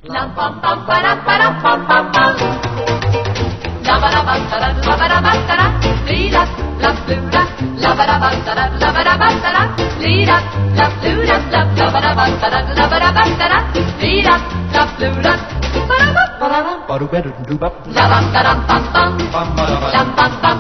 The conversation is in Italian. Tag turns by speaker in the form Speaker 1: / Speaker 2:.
Speaker 1: Lam pam pam param param pam pam pam. La ba da ba da la ba da ba da li da la blue da la ba da ba da la ba da ba da li da la blue da la ba da ba da la ba da ba da li da la blue da ba da ba ba da ba. La ba da pam pam pam. Lam pam pam.